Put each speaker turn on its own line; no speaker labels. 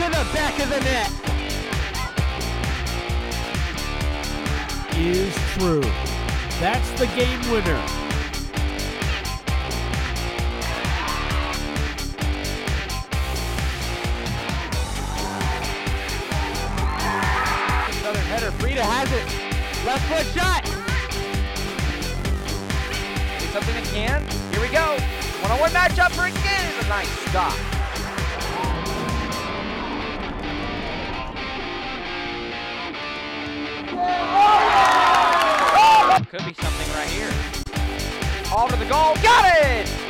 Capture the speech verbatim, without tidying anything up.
to the back of the net.
Is true. That's the game winner.
Southern header, Frida has it. Left foot shot.
Do something that can. Here we go. One-on-one matchup for again is a nice stop. Could be something right here. All to the goal. Got it!